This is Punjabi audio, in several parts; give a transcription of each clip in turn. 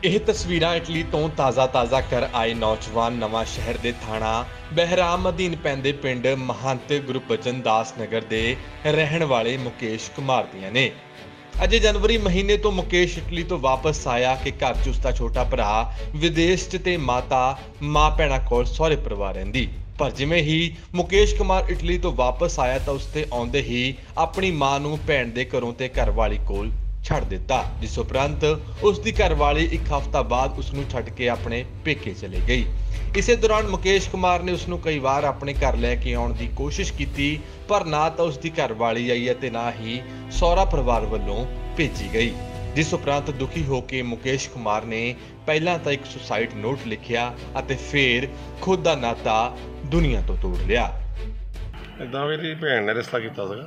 ਇਹ ਤਸਵੀਰਾਂ ਇਟਲੀ ਤੋਂ ਤਾਜ਼ਾ ਘਰ ਆਏ ਨੌਜਵਾਨ ਨਵਾਂ ਸ਼ਹਿਰ ਦੇ ਥਾਣਾ ਬਹਿਰਾਮ ਅਧੀਨ ਪੈਂਦੇ ਪਿੰਡ ਮਹੰਤ ਗੁਰਬਚਨ ਦਾਸ ਨਗਰ ਦੇ ਰਹਿਣ ਵਾਲੇ ਮੁਕੇਸ਼ ਕੁਮਾਰ ਦੀਆਂ ਨੇ। ਅਜੇ ਜਨਵਰੀ ਮਹੀਨੇ ਤੋਂ ਮੁਕੇਸ਼ ਇਟਲੀ ਤੋਂ ਵਾਪਸ ਆਇਆ ਕਿ ਘਰ 'ਚ ਉਸਦਾ ਛੋਟਾ ਭਰਾ ਵਿਦੇਸ਼ 'ਚ ਤੇ ਮਾਂ ਭੈਣਾਂ ਕੋਲ ਸਹੁਰੇ ਪਰਿਵਾਰ ਰਹਿੰਦੀ। ਪਰ ਜਿਵੇਂ ਹੀ ਮੁਕੇਸ਼ ਕੁਮਾਰ ਇਟਲੀ ਤੋਂ ਵਾਪਸ ਆਇਆ ਤਾਂ ਉਸਤੇ ਆਉਂਦੇ ਹੀ ਆਪਣੀ ਮਾਂ ਨੂੰ ਭੈਣ ਦੇ ਘਰੋਂ ਤੇ ਘਰਵਾਲੀ ਕੋਲ ਛੱਡ ਦਿੱਤਾ, ਜਿਸ ਉਪਰੰਤ ਉਸ ਦੀ ਘਰਵਾਲੀ ਇੱਕ ਹਫ਼ਤਾ ਬਾਅਦ ਉਸ ਨੂੰ ਛੱਡ ਕੇ ਆਪਣੇ ਪੇਕੇ ਚਲੇ ਗਈ। ਇਸੇ ਦੌਰਾਨ ਮੁਕੇਸ਼ ਕੁਮਾਰ ਨੇ ਉਸ ਨੂੰ ਕਈ ਵਾਰ ਆਪਣੇ ਘਰ ਲੈ ਕੇ ਆਉਣ ਦੀ ਕੋਸ਼ਿਸ਼ ਕੀਤੀ, ਪਰ ਨਾ ਤਾਂ ਉਸ ਦੀ ਘਰਵਾਲੀ ਆਈ ਅਤੇ ਨਾ ਹੀ ਸਹੁਰਾ ਪਰਿਵਾਰ ਵੱਲੋਂ ਭੇਜੀ ਗਈ। ਜਿਸ ਉਪਰੰਤ ਦੁਖੀ ਹੋ ਕੇ ਮੁਕੇਸ਼ ਕੁਮਾਰ ਨੇ ਪਹਿਲਾਂ ਤਾਂ ਇੱਕ ਸੁਸਾਈਡ ਨੋਟ ਲਿਖਿਆ ਅਤੇ ਫਿਰ ਖੁਦ ਦਾ ਨਾਤਾ ਦੁਨੀਆ ਤੋਂ ਤੋੜ ਲਿਆ। ਇੱਦਾਂ ਮੇਰੀ ਭੈਣ ਨੇ ਰਿਸ਼ਤਾ ਕੀਤਾ ਸੀਗਾ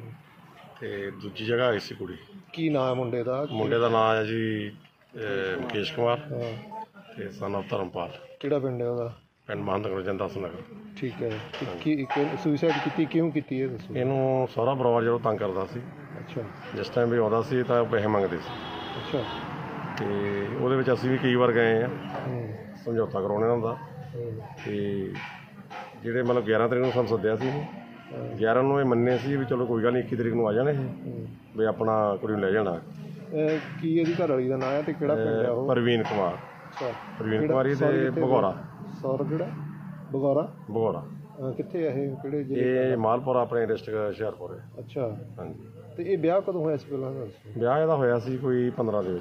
ਤੇ ਦੂਜੀ ਜਗ੍ਹਾ ਆਈ ਸੀ ਕੁੜੀ। ਕੀ ਨਾਮ ਹੈ ਮੁੰਡੇ ਦਾ? ਮੁੰਡੇ ਦਾ ਨਾਮ ਹੈ ਜੀ ਮੁਕੇਸ਼ ਕੁਮਾਰ ਤੇ son of ਧਰਮਪਾਲ। ਕਿਹੜਾ ਪਿੰਡ ਹੈ ਉਹਦਾ? ਪਿੰਡ ਮਹੰਤ ਗੁਰਬਚਨ ਦਾਸ ਨਗਰ। ਠੀਕ ਹੈ। ਕੀ ਸੁਸਾਈਡ ਕੀਤੀ, ਕਿਉਂ ਕੀਤੀ ਇਹ ਦੱਸੋ? ਇਹਨੂੰ ਸਹੁਰਾ ਪਰਿਵਾਰ ਜਦੋਂ ਤੰਗ ਕਰਦਾ ਸੀ। ਅੱਛਾ। ਜਿਸ ਟਾਈਮ ਵੀ ਆਉਂਦਾ ਸੀ ਤਾਂ ਪੈਸੇ ਮੰਗਦੇ ਸੀ। ਅੱਛਾ। ਤੇ ਉਹਦੇ ਵਿੱਚ ਅਸੀਂ ਵੀ ਕਈ ਵਾਰ ਗਏ ਆ ਸਮਝੌਤਾ ਕਰਾਉਣੇ ਹੁੰਦਾ। ਤੇ ਜਿਹੜੇ ਮਤਲਬ 11 ਤਰੀਕ ਨੂੰ ਸਾਨੂੰ ਸੱਦਿਆ ਸੀ, 11 ਨੂੰ ਇਹ ਮੰਨੇ ਸੀ ਵੀ ਚਲੋ ਕੋਈ ਗੱਲ ਨਹੀਂ 21 ਤਰੀਕ ਨੂੰ ਆ ਜਾਣੇ ਇਹ ਵੀ ਆਪਣਾ ਕੁੜੀ ਨੂੰ ਲੈ ਜਾਣਾ। ਕੀ ਇਹਦੀ ਘਰ ਵਾਲੀ ਦਾ ਨਾਂ ਹੈ ਤੇ ਕਿਹੜਾ ਪਿੰਡ ਹੈ ਉਹ? ਪ੍ਰਵੀਨ ਕੁਮਾਰ। ਅੱਛਾ। ਪ੍ਰਵੀਨ ਕੁਮਾਰੀ ਤੇ ਬਗੌਰਾ। ਸੌਰ ਕਿਹੜਾ? ਬਗੌਰਾ। ਕਿੱਥੇ ਹੈ ਇਹ? ਕਿਹੜੇ ਜ਼ਿਲ੍ਹੇ? ਇਹ ਮਾਲਪੁਰ ਆਪਣੇ ਡਿਸਟ੍ਰਿਕਟ ਹੁਸ਼ਿਆਰਪੁਰ ਹੈ। ਅੱਛਾ। ਹਾਂਜੀ। ਤੇ ਇਹ ਵਿਆਹ ਕਦੋਂ ਹੋਇਆ ਸੀ ਪਹਿਲਾਂ ਦੱਸੋ? ਵਿਆਹ ਇਹਦਾ ਹੋਇਆ ਸੀ ਕੋਈ 15 ਦੇ ਵਿੱਚ।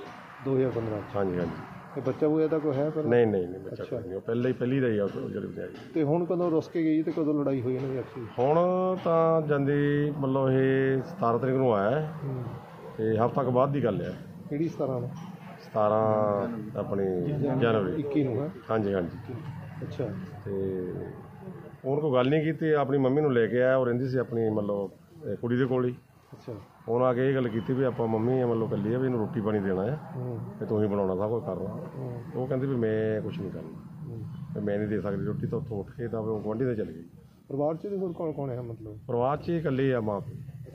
2015 ਚ? ਹਾਂਜੀ। ਇਹ ਬੱਚਾ ਹੋਇਆ ਤਾਂ ਕੋਈ ਹੈ ਪਰ? ਨਹੀਂ ਬੱਚਾ ਕੋਈ ਨਹੀਂ, ਉਹ ਪਹਿਲੀ ਦਾ ਹੀ ਆ ਜਿਹੜੀ ਵਿਆਹੀ। ਤੇ ਹੁਣ ਕਦੋਂ ਰੁੱਸ ਕੇ ਗਈ ਤੇ ਕਦੋਂ ਲੜਾਈ ਹੋਈ ਇਹਨਾਂ ਦੀ ਆਪਸੀ? ਹੁਣ ਤਾਂ ਜਾਂਦੀ ਮਤਲਬ ਇਹ 17 ਤਰੀਕ ਨੂੰ ਆਇਆ ਤੇ ਹਫ਼ਤਾ ਕੁ ਬਾਅਦ ਦੀ ਗੱਲ ਹੈ। ਕਿਹੜੀ 17 ਨੂੰ? 17 ਆਪਣੀ ਜਨਵਰੀ 21 ਨੂੰ ਹੈ? ਹਾਂਜੀ। ਅੱਛਾ। ਤੇ ਹੁਣ ਕੋਈ ਗੱਲ ਨਹੀਂ ਕੀਤੀ, ਆਪਣੀ ਮੰਮੀ ਨੂੰ ਲੈ ਕੇ ਆਇਆ। ਉਹ ਰਹਿੰਦੀ ਸੀ ਆਪਣੀ ਮਤਲਬ ਕੁੜੀ ਦੇ ਕੋਲ ਹੀ। ਅੱਛਾ। ਹੁਣ ਆ ਕੇ ਇਹ ਗੱਲ ਕੀਤੀ ਵੀ ਆਪਾਂ ਮੰਮੀ ਆ ਮਤਲਬ ਇਕੱਲੀ ਆ ਵੀ ਇਹਨੂੰ ਰੋਟੀ ਪਾਣੀ ਦੇਣਾ ਆ ਤੇ ਤੂੰ ਹੀ ਬਣਾਉਣਾ ਸਭ ਕੁਝ ਕਰਨਾ। ਉਹ ਕਹਿੰਦੀ ਵੀ ਮੈਂ ਕੁਛ ਨਹੀਂ ਕਰਨਾ, ਮੈਂ ਨਹੀਂ ਦੇ ਸਕਦੀ ਰੋਟੀ। ਤਾਂ ਉੱਥੋਂ ਉੱਠ ਕੇ ਤਾਂ ਉਹ ਗੁਆਂਢੀ ਦੇ ਚਲੇ ਗਈ। ਪਰਿਵਾਰ 'ਚ ਹੋਰ ਕੌਣ ਹੈ? ਮਤਲਬ ਪਰਿਵਾਰ 'ਚ ਇਕੱਲੇ ਆ ਮਾਂ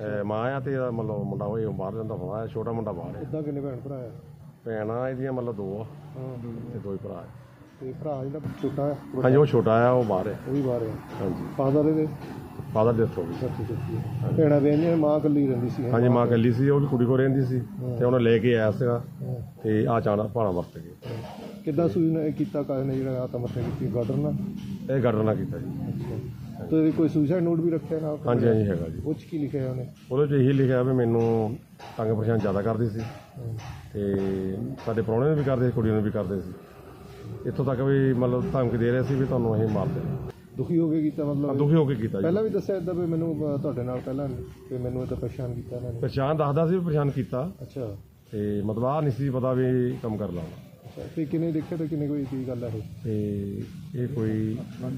ਆ ਤੇ ਇਹਦਾ ਮਤਲਬ ਮੁੰਡਾ ਉਹ ਬਾਹਰ ਜਾਂਦਾ ਹੋਣਾ, ਛੋਟਾ ਮੁੰਡਾ ਬਾਹਰ ਹੈ। ਇੱਦਾਂ ਕਿੰਨੇ ਭੈਣ ਭਰਾ ਆ? ਭੈਣਾਂ ਇਹਦੀਆਂ ਮਤਲਬ 2 ਆ ਤੇ 2 ਹੀ ਭਰਾ। ਤੇ ਭਰਾ ਜਿਹੜਾ ਛੋਟਾ ਹੈ? ਹਾਂਜੀ, ਉਹ ਛੋਟਾ ਆ, ਉਹ ਬਾਹਰ ਹੈ। ਉਹ ਵੀ ਬਾਹਰ ਹੈ? ਹਾਂਜੀ। ਫਾਦਰ ਇਹਦੇ? ਫਾਦਰ ਡੈਥ ਹੋ ਗਈ। ਭੈਣਾਂ ਵਿਆਹੀਆਂ? ਮਾਂ ਇਕੱਲੀ ਰਹਿੰਦੀ ਸੀ? ਹਾਂਜੀ, ਮਾਂ ਇਕੱਲੀ ਸੀ, ਉਹ ਵੀ ਕੁੜੀ ਕੋਲ ਰਹਿੰਦੀ ਸੀ ਤੇ ਉਹਨੇ ਲੈ ਕੇ ਆਇਆ ਸੀਗਾ ਤੇ ਆ ਚਾਣਾ ਭਾਣਾ ਵਰਤ ਗਏ। ਕਿੱਦਾਂ ਸੂਈ ਨੇ ਕੀਤਾ ਕਾਰਨ ਜਿਹੜਾ ਆਤਮ ਹੱਤਿਆ ਕੀਤੀ? ਗਾਰਡਰ ਨਾਲ? ਇਹ ਗਾਰਡਰ ਨਾਲ ਕੀਤਾ ਜੀ। ਅੱਛਾ। ਤੇ ਕੋਈ ਸੁਸਾਈਡ ਨੋਟ ਵੀ ਰੱਖਿਆ ਨਾਲ? ਹਾਂਜੀ ਹੈਗਾ ਜੀ। ਉਹ 'ਚ ਕੀ ਲਿਖਿਆ ਉਹਨੇ? ਉਹਦੇ 'ਚ ਇਹੀ ਲਿਖਿਆ ਵੀ ਮੈਨੂੰ ਤੰਗ ਪਰੇਸ਼ਾਨ ਜ਼ਿਆਦਾ ਕਰਦੀ ਸੀ ਤੇ ਸਾਡੇ ਪ੍ਰਾਹੁਣੇ ਨੂੰ ਵੀ ਕਰਦੇ ਸੀ, ਕੁੜੀ ਨੂੰ ਵੀ ਕਰਦੇ ਸੀ। ਇੱਥੋਂ ਤੱਕ ਵੀ ਮਤਲਬ ਧਮਕੀ ਦੇ ਰਹੇ ਸੀ ਵੀ ਤੁਹਾਨੂੰ ਅਸੀਂ ਮਾਰ ਦੇਣਾ। ਦੁਖੀ ਹੋ ਕੇ ਕੀਤਾ? ਮਤਲਬ ਦੁਖੀ ਹੋ ਕੇ ਕੀਤਾ ਜੀ। ਪਹਿਲਾਂ ਵੀ ਦੱਸਿਆ ਇੱਦਾਂ ਵੀ ਮੈਨੂੰ ਤੁਹਾਡੇ ਨਾਲ ਪਹਿਲਾਂ ਵੀ ਮੈਨੂੰ ਇੱਦਾਂ ਪਰੇਸ਼ਾਨ ਕੀਤਾ ਇਹਨਾਂ ਨੇ? ਪਰੇਸ਼ਾਨ ਦੱਸਦਾ ਸੀ, ਪਰੇਸ਼ਾਨ ਕੀਤਾ। ਅੱਛਾ। ਤੇ ਮਤਲਬ ਆਹ ਨਹੀਂ ਸੀ ਪਤਾ ਵੀ ਕੰਮ ਕਰ ਲਾਉਣਾ। ਅੱਛਾ। ਤੇ ਕਿੰਨੇ ਦੇਖਿਆ ਤੇ ਕਿੰਨੇ ਕੋਈ ਕੀ ਗੱਲ ਹੈ ਇਹ? ਤੇ ਇਹ ਕੋਈ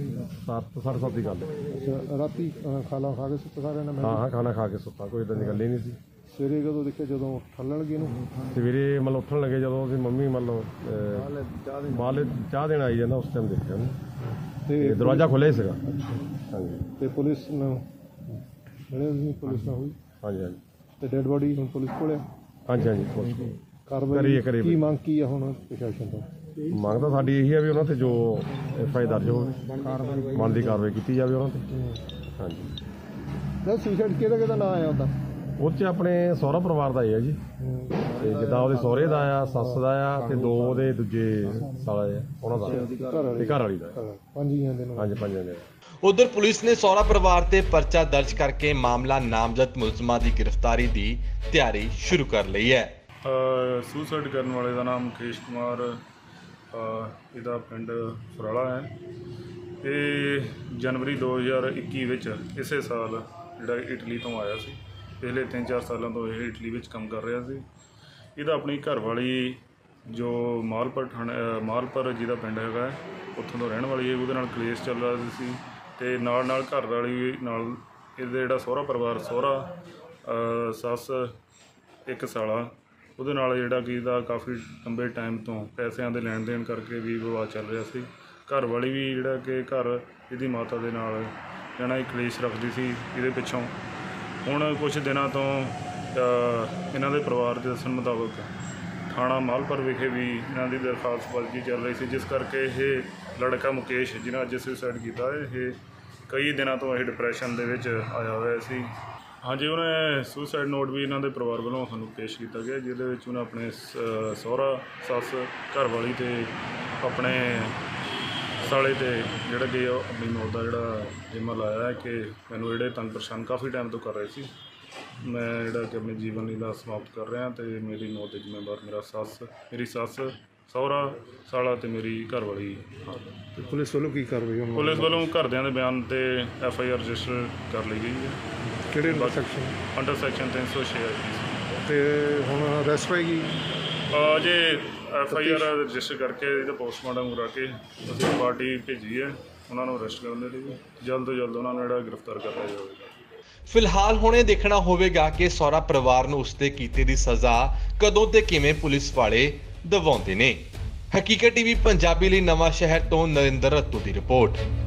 7:30 ਦੀ ਗੱਲ ਹੈ। ਅੱਛਾ। ਰਾਤੀ ਖਾਣਾ ਖਾ ਕੇ ਸੁੱਤਾ ਸਾਰਿਆਂ ਨੇ? ਹਾਂ, ਖਾਣਾ ਖਾ ਕੇ ਸੁੱਤਾ, ਕੋਈ ਇੱਦਾਂ ਦੀ ਗੱਲ ਹੀ ਨਹੀਂ ਸੀ। ਸਵੇਰੇ ਕਦੋਂ ਦੇਖਿਆ? ਜਦੋਂ ਠੱਲਣ ਲੱਗੇ ਨੂੰ? ਸਵੇਰੇ ਮਤਲਬ ਉੱਠਣ ਲੱਗੇ ਜਦੋਂ ਉਹਦੀ ਮੰਮੀ ਮਤਲਬ ਬਾਹਰ ਚਾਹ ਦੇਣ ਆਈ ਜਾਂਦਾ, ਉਸ ਟਾਈਮ ਦੇਖਿਆ ਉਹਨੂੰ ਤੇ ਦਰਵਾਜ਼ਾ ਖੁੱਲ੍ਹਾ ਹੀ ਸੀਗਾ। ਹਾਂਜੀ। ਤੇ ਪੁਲਿਸ ਨੂੰ ਮਿਲਿਆ ਸੀ? ਪੁਲਿਸ ਨਾਲ ਹੋਈ? ਹਾਂਜੀ। ਤੇ ਡੈਡ ਬੋਡੀ ਹੁਣ ਪੁਲਿਸ ਕੋਲ ਹੈ? ਹਾਂਜੀ। ਕਾਰਵਾਈ ਕੀ ਮੰਗ ਕੀ ਆ ਹੁਣ ਪ੍ਰਸ਼ਾਸਨ ਤੋਂ? ਮੰਗ ਤਾਂ ਸਾਡੀ ਇਹੀ ਹੈ ਵੀ ਉਹਨਾਂ ਤੇ ਜੋ FI ਦਰਜ ਹੋਵੇ, ਬਣਦੀ ਕਾਰਵਾਈ ਕੀਤੀ ਜਾਵੇ ਉਹਨਾਂ ਤੇ। ਹਾਂਜੀ। ਸੁਸਾਈਡ ਕਿਹਦਾ ਨਾਂ ਆਇਆ ਉਹਦਾ? ਉਹ 'ਚ ਆਪਣੇ ਸਹੁਰਾ ਪਰਿਵਾਰ ਦਾ ਹੀ ਹੈ ਜੀ। ਤੇ ਜਿੱਦਾਂ ਉਹਦੇ ਸਹੁਰੇ ਦਾ ਆ, ਸੱਸ ਦਾ ਆ ਤੇ 2 ਉਹਦੇ ਦੂਜੇ ਸਾਲੇ ਆ ਉਹਨਾਂ ਦਾ ਤੇ ਘਰ ਵਾਲੀ ਦਾ। 5 ਜਣੇ ਦੇ? ਹਾਂਜੀ, 5 ਜਣੇ। ਉਧਰ ਪੁਲਿਸ ਨੇ ਸਹੁਰਾ ਪਰਿਵਾਰ ਤੇ ਪਰਚਾ ਦਰਜ ਕਰਕੇ ਮਾਮਲਾ ਨਾਮਜ਼ਦ ਮੁਲਜ਼ਮਾਂ ਦੀ ਗ੍ਰਿਫਤਾਰੀ ਦੀ ਤਿਆਰੀ ਸ਼ੁਰੂ ਕਰ ਲਈ ਹੈ। ਸੁਸਾਈਡ ਕਰਨ ਵਾਲੇ ਦਾ ਨਾਮ ਮੁਕੇਸ਼ ਕੁਮਾਰ, ਇਹਦਾ ਪਿੰਡ ਫਰਾਲਾ ਹੈ। ਇਹ ਜਨਵਰੀ 2021 ਵਿੱਚ ਇਸੇ ਸਾਲ ਜਿਹੜਾ ਇਟਲੀ ਤੋਂ ਆਇਆ ਸੀ। ਪਿਛਲੇ 3-4 ਸਾਲਾਂ ਤੋਂ ਇਹ ਇਟਲੀ ਵਿੱਚ ਕੰਮ ਕਰ ਰਿਹਾ ਸੀ। ਇਹਦਾ ਆਪਣੀ ਘਰਵਾਲੀ ਜੋ ਮਾਲਪੁਰ ਜਿਹਦਾ ਪਿੰਡ ਹੈਗਾ, ਉੱਥੋਂ ਤੋਂ ਰਹਿਣ ਵਾਲੀ ਹੈ। ਉਹਦੇ ਨਾਲ ਕਲੇਸ਼ ਚੱਲ ਰਿਹਾ ਸੀ ਤੇ ਨਾਲ ਘਰ ਵਾਲੀ ਨਾਲ ਇਹਦਾ ਜਿਹੜਾ ਸਹੁਰਾ ਪਰਿਵਾਰ, ਸਹੁਰਾ, ਸੱਸ, ਇੱਕ ਸਾਲਾ, ਉਹਦੇ ਨਾਲ ਜਿਹੜਾ ਕਿ ਇਹਦਾ ਕਾਫੀ ਲੰਬੇ ਟਾਈਮ ਤੋਂ ਪੈਸਿਆਂ ਦੇ ਲੈਣ ਦੇਣ ਕਰਕੇ ਵੀ ਵਿਵਾਦ ਚੱਲ ਰਿਹਾ ਸੀ। ਘਰ ਵਾਲੀ ਵੀ ਜਿਹੜਾ ਕਿ ਘਰ ਇਹਦੀ ਮਾਤਾ ਦੇ ਨਾਲ ਰਹਿਣਾ ਹੀ ਕਲੇਸ਼ ਰੱਖਦੀ ਸੀ ਇਹਦੇ ਪਿੱਛੋਂ। ਹੁਣ ਕੁਛ ਦਿਨਾਂ ਤੋਂ ਇਹਨਾਂ ਦੇ ਪਰਿਵਾਰ ਦੇ ਦੱਸਣ ਮੁਤਾਬਕ ਥਾਣਾ ਮਾਲਪੁਰ ਵਿਖੇ ਵੀ ਇਹਨਾਂ ਦੀ ਦਰਖਾਸਤਬਾਜ਼ੀ ਚੱਲ ਰਹੀ ਸੀ, ਜਿਸ ਕਰਕੇ ਇਹ ਲੜਕਾ ਮੁਕੇਸ਼ ਜਿਹਨੇ ਅੱਜ ਸੁਸਾਈਡ ਕੀਤਾ, ਇਹ ਕਈ ਦਿਨਾਂ ਤੋਂ ਇਹ ਡਿਪਰੈਸ਼ਨ ਦੇ ਵਿੱਚ ਆਇਆ ਹੋਇਆ ਸੀ। ਹਾਂਜੀ, ਉਹਨੇ ਸੁਸਾਈਡ ਨੋਟ ਵੀ ਇਹਨਾਂ ਦੇ ਪਰਿਵਾਰ ਵੱਲੋਂ ਸਾਨੂੰ ਪੇਸ਼ ਕੀਤਾ ਗਿਆ, ਜਿਹਦੇ ਵਿੱਚ ਉਹਨੇ ਆਪਣੇ ਸਹੁਰਾ, ਸੱਸ, ਘਰਵਾਲੀ ਅਤੇ ਆਪਣੇ ਸਾਲੇ ਤੇ ਜਿਹੜਾ ਕਿ ਆਪਣੀ ਮੌਤ ਦਾ ਜਿਹੜਾ ਜਿੰਮਾ ਲਾਇਆ ਹੈ ਕਿ ਮੈਨੂੰ ਜਿਹੜੇ ਤੰਗ ਪਰੇਸ਼ਾਨ ਕਾਫੀ ਟਾਈਮ ਤੋਂ ਕਰ ਰਹੇ ਸੀ, ਮੈਂ ਜਿਹੜਾ ਕਿ ਆਪਣੀ ਜੀਵਨ ਲੀਲਾ ਸਮਾਪਤ ਕਰ ਰਿਹਾ ਅਤੇ ਮੇਰੀ ਮੌਤ ਦੇ ਜ਼ਿੰਮੇਵਾਰ ਮੇਰੀ ਸੱਸ, ਸਹੁਰਾ, ਸਾਲਾ ਅਤੇ ਮੇਰੀ ਘਰਵਾਲੀ। ਤੇ ਪੁਲਿਸ ਵੱਲੋਂ ਕੀ ਕਾਰਵਾਈ ਹੋਣੀ? ਪੁਲਿਸ ਵੱਲੋਂ ਘਰਦਿਆਂ ਦੇ ਬਿਆਨ ਤੇ FIR ਰਜਿਸਟਰ ਕਰ ਲਈ ਗਈ ਹੈ। ਕਿਹੜੇ ਸੈਕਸ਼ਨ? ਅੰਡਰ ਸੈਕਸ਼ਨ 306 ਤੇ ਹੁਣ ਅਰੈਸਟ ਹੋਏਗੀ? ਜੇ FIR ਰਜਿਸਟਰ ਕਰਕੇ ਇਹਦਾ ਪੋਸਟਮਾਰਟਮ ਕਰਾ ਕੇ ਅਸੀਂ ਪਾਰਟੀ ਭੇਜੀ ਹੈ ਉਹਨਾਂ ਨੂੰ ਅਰੈਸਟ ਕਰਨ ਦੇ ਲਈ। ਜਲਦ ਤੋਂ ਜਲਦ ਉਹਨਾਂ ਨੂੰ ਜਿਹੜਾ ਗ੍ਰਿਫਤਾਰ ਕਰ ਲਿਆ ਜਾਵੇਗਾ। ਫਿਲਹਾਲ ਹੁਣ ਇਹ ਦੇਖਣਾ ਹੋਵੇਗਾ ਕਿ ਸਹੁਰਾ ਪਰਿਵਾਰ ਨੂੰ ਉਸਦੇ ਕੀਤੇ ਦੀ ਸਜ਼ਾ ਕਦੋਂ ਤੇ ਕਿਵੇਂ ਪੁਲਿਸ ਵਾਲੇ ਦਿਵਾਉਂਦੇ ਨੇ। ਹਕੀਕਤ TV ਪੰਜਾਬੀ ਲਈ ਨਵਾਂ ਸ਼ਹਿਰ ਤੋਂ ਨਰਿੰਦਰ ਰੱਤੂ ਦੀ ਰਿਪੋਰਟ।